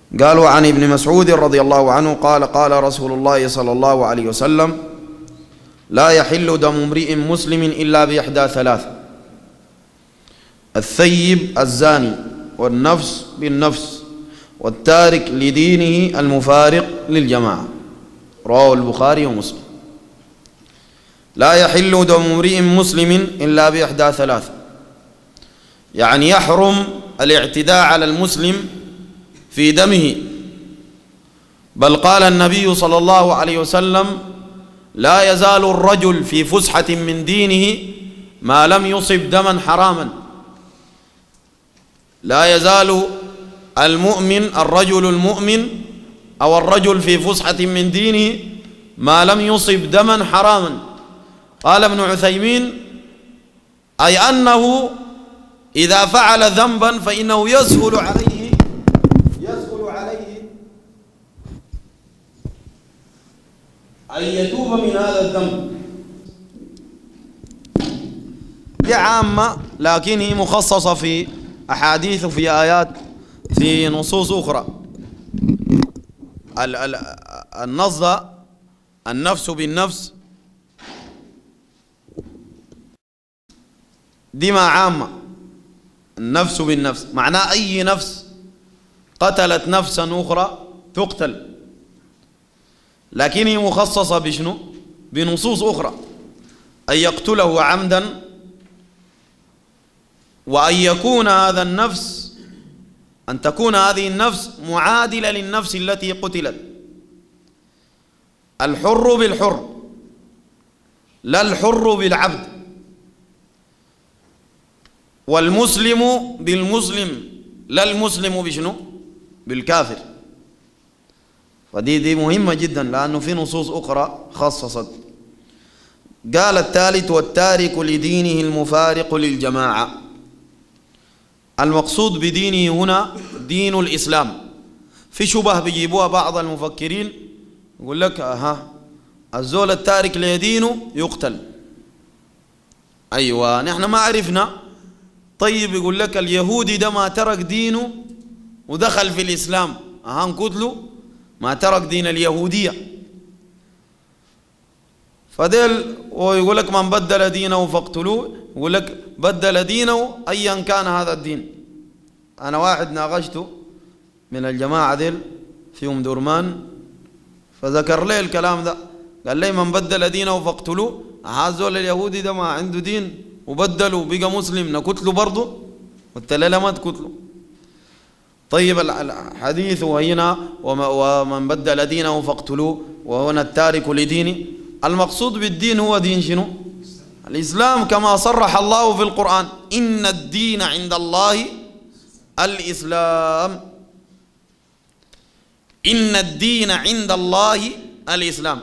قالوا عن ابن مسعود رضي الله عنه قال قال رسول الله صلى الله عليه وسلم: لا يحل دم امرئ مسلم إلا بإحدى ثلاث: الثيب الزاني، والنفس بالنفس، والتارك لدينه المفارق للجماعة. رواه البخاري ومسلم. لا يحل دم امرئ مسلم إلا بإحدى ثلاث، يعني يحرم الاعتداء على المسلم في دمه. بل قال النبي صلى الله عليه وسلم: لا يزال الرجل في فسحة من دينه ما لم يصب دما حراما. لا يزال المؤمن، الرجل المؤمن أو الرجل في فسحة من دينه ما لم يصب دما حراما. قال ابن عثيمين: أي أنه إذا فعل ذنبا فإنه يسهل عليه أن يتوب من هذا الذنب. هي عامة لكن هي مخصصة في أحاديث وفي آيات في نصوص أخرى. النص النفس بالنفس دي ما عامة. النفس بالنفس معناه أي نفس قتلت نفسا أخرى تقتل، لكن هي مخصصة بشنو؟ بنصوص أخرى: أن يقتله عمدا، وأن يكون هذا النفس، أن تكون هذه النفس معادلة للنفس التي قتلت. الحر بالحر لا الحر بالعبد، والمسلم بالمسلم لا المسلم بشنو؟ بالكافر. فدي مهمة جدا لأنه في نصوص أخرى خصصت. قال الثالث: والتارك لدينه المفارق للجماعة. المقصود بدينه هنا دين الإسلام. في شبه بيجيبوها بعض المفكرين، يقول لك الزول التارك لدينه يقتل. أيوة، نحن ما عرفنا. طيب يقول لك اليهودي ده ما ترك دينه ودخل في الإسلام، نقتله؟ ما ترك دين اليهودية. فدل ويقول لك من بدل دينه فاقتلوه. يقول لك بدل دينه أيا كان هذا الدين. أنا واحد ناقشته من الجماعة ديل في درمان، فذكر لي الكلام ده، قال لي من بدل دينه فاقتلوه. هذول اليهودي ده ما عنده دين وبدله بقى مسلم، نقتله برضه؟ قلت له لا، ما تقتله. طيب الحديث هنا ومن بدل دينه فاقتلوه، وهنا التارك لدينه. المقصود بالدين هو دين شنو؟ الإسلام، كما صرح الله في القرآن: إن الدين عند الله الإسلام. إن الدين عند الله الإسلام.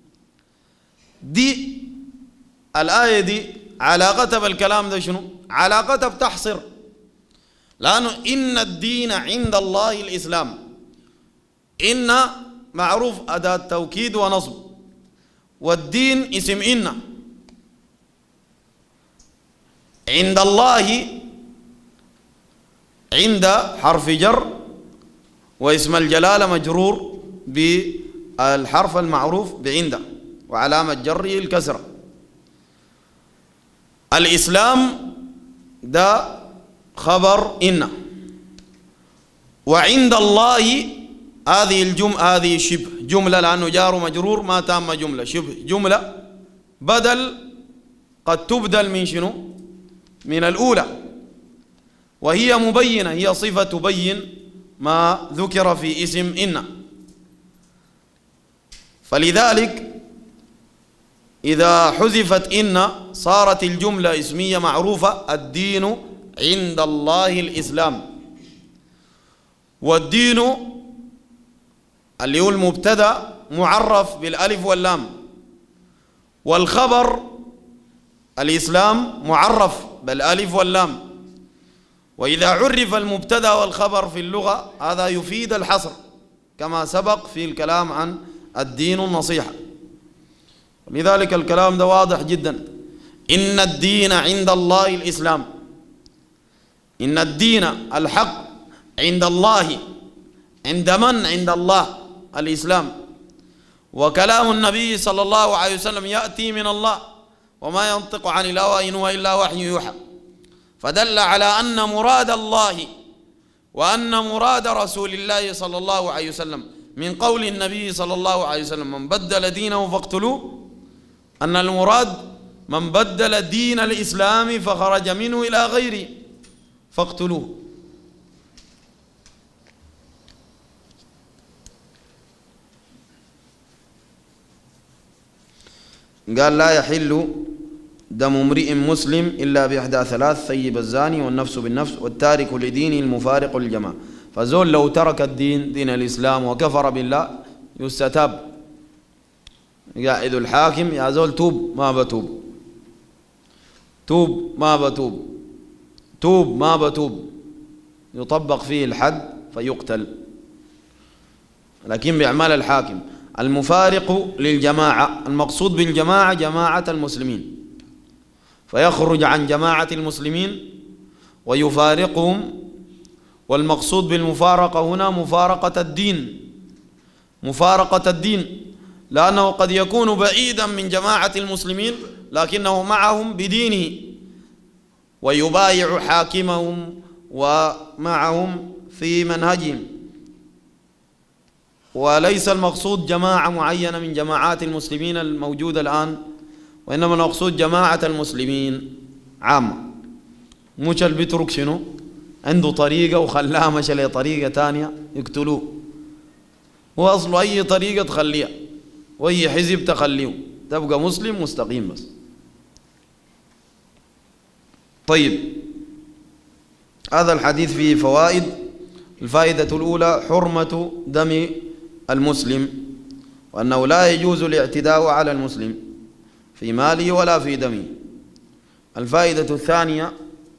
دي الآية دي علاقتها بالكلام ده شنو؟ علاقتها بتحصر، لأنه إن الدين عند الله الإسلام. إن معروف أداة توكيد ونصب، والدين اسم إن. عند الله عند حرف جر، واسم الجلالة مجرور بالحرف المعروف بعند، وعلامة جره الكسرة. الإسلام ده خبر إن. وعند الله هذه شبه جملة، لأنه جار مجرور ما تام جملة، شبه جملة بدل قد تبدل من شنو؟ من الأولى، وهي مبينة، هي صفة تبين ما ذكر في اسم إن. فلذلك إذا حذفت إن صارت الجملة اسمية معروفة: الدين عند الله الإسلام. والدين اللي هو المبتدأ معرف بالألف واللام، والخبر الإسلام معرف بالألف واللام. وإذا عرف المبتدأ والخبر في اللغة هذا يفيد الحصر، كما سبق في الكلام عن الدين النصيحة. لذلك الكلام ده واضح جدا. إن الدين عند الله الإسلام. إن الدين الحق عند الله عند من؟ عند الله الإسلام. وكلام النبي صلى الله عليه وسلم يأتي من الله وما ينطق عن الهوى إن هو إلا وحي يوحى، فدل على أن مراد الله وأن مراد رسول الله صلى الله عليه وسلم من قول النبي صلى الله عليه وسلم من بدل دينه فاقتلوه، أن المراد من بدل دين الإسلام فخرج منه إلى غيره فاقتلوه. قال لا يحل دم امرئ مسلم إلا بإحدى ثلاث: ثيب الزاني والنفس بالنفس والتارك لدينه المفارق للجماعة. فزول لو ترك الدين دين الإسلام وكفر بالله يستتاب، قاعد الحاكم يا زول توب ما بتوب، توب ما بتوب، توب ما بتوب، يطبق فيه الحد فيقتل. لكن بإعمال الحاكم. المفارق للجماعة، المقصود بالجماعة جماعة المسلمين، فيخرج عن جماعة المسلمين ويفارقهم. والمقصود بالمفارقة هنا مفارقة الدين، مفارقة الدين، لأنه قد يكون بعيدا من جماعة المسلمين لكنه معهم بدينه ويبايع حاكمهم ومعهم في منهجهم. وليس المقصود جماعة معينة من جماعات المسلمين الموجودة الآن، وإنما المقصود جماعة المسلمين عامة. مش اللي بيترك شنو عنده طريقة وخلاها مشى لطريقة تانية يقتلوه، هو أصله أي طريقة تخليها وأي حزب تخليه تبقى مسلم مستقيم بس. طيب، هذا الحديث فيه فوائد. الفائدة الأولى حرمة دم المسلم، وأنه لا يجوز الاعتداء على المسلم في ماله ولا في دمه. الفائدة الثانية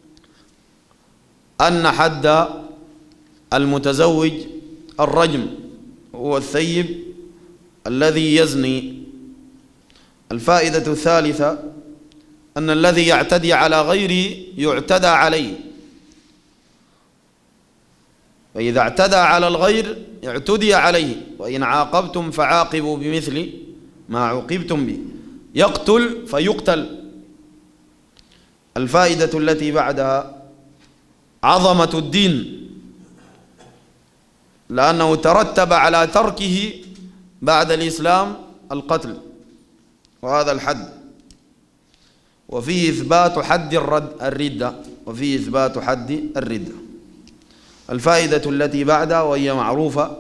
أن حد المتزوج الرجم، هو الثيب الذي يزني. الفائدة الثالثة أن الذي يعتدي على غيره يعتدى عليه، وإذا اعتدى على الغير اعتدي عليه، وإن عاقبتم فعاقبوا بمثل ما عوقبتم به، يقتل فيقتل. الفائدة التي بعدها عظمة الدين، لأنه ترتب على تركه بعد الإسلام القتل وهذا الحد، وفيه إثبات حد الردة، وفيه إثبات حد الردة. الفائدة التي بعدها وهي معروفة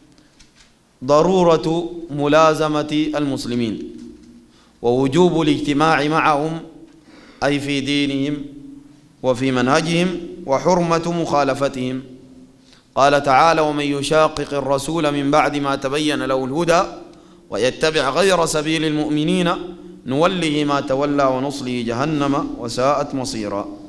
ضرورة ملازمة المسلمين ووجوب الاجتماع معهم أي في دينهم وفي منهجهم، وحرمة مخالفتهم. قال تعالى ومن يشاقق الرسول من بعد ما تبين له الهدى ويتبع غير سبيل المؤمنين نوله ما تولى ونصله جهنم وساءت مصيرا.